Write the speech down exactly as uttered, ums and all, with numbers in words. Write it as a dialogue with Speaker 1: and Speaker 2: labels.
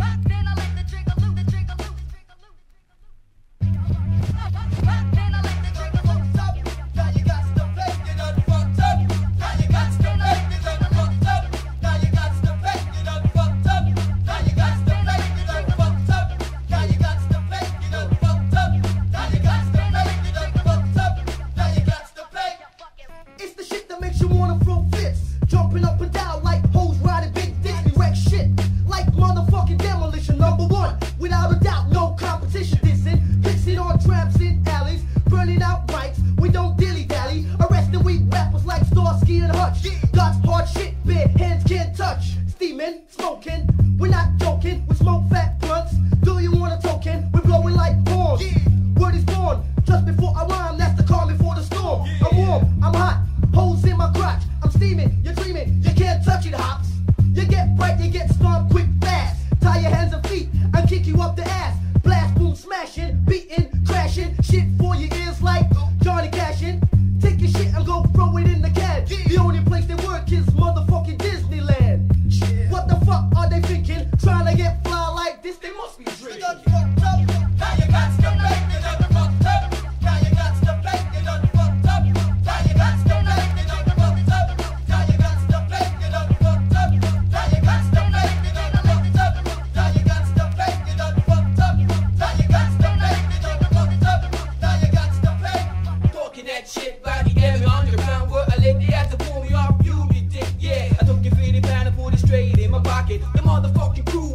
Speaker 1: Then I let the trigger loose, the trigger loose, the trigger loose. Then I let the trigger loose.
Speaker 2: Now you got to play, you done fucked up. Now you got to play, you done fucked up. Now you got to play, you done fucked up. Now you got to play, you done fucked up. Now you got to play, you done fucked up. Now you got to play, you done fucked up. Now you got to play.
Speaker 3: It's the shit that makes you wanna throw fits, jumping up and down like hoes riding big dicks. We wreck shit like motherfucking demolition. Number one, without a doubt, no competition. Dissing, fixing on tramps in alleys, burning out mics. We don't dilly dally. Arresting we rappers like Starsky and Hutch. Got hard shit, bare hands can't touch. Steaming, smoking, we're not joking. We smoke fat blunts. Do you want a token? We're blowing like horns. Word is born just before I rhyme. That's the calm before the storm. I'm warm, I'm hot. Holes in my crotch. I'm steaming, you're dreaming. You can't touch it, hops. You get bright, you get stormed quick, fast. Tie your hands and feet and kick you up the ass. Blast, boom, smashing, beating, crashing. Shit for your ears like Johnny Cashin'. Take your shit and go throw it in the can. The only place they work is motherfucking Disneyland. What the fuck are they thinking? Trying to get fly like this? They must be
Speaker 2: You
Speaker 3: drinking.
Speaker 2: done fucked up. Now you got to play, you done fucked up. Now you got to play, you done fucked up. Now you got to play, you done fucked up. Now you got to play, you done fucked up. Now you got to play, you done fucked up. Now you got to play, you done fucked up. Now you got to play, you done fucked up. Now you got to play.
Speaker 4: Talking that shit by the area underground where I live, they had to pull me off, you me dick, yeah. I took your fifty pound and put it straight in my pocket. The motherfucking crew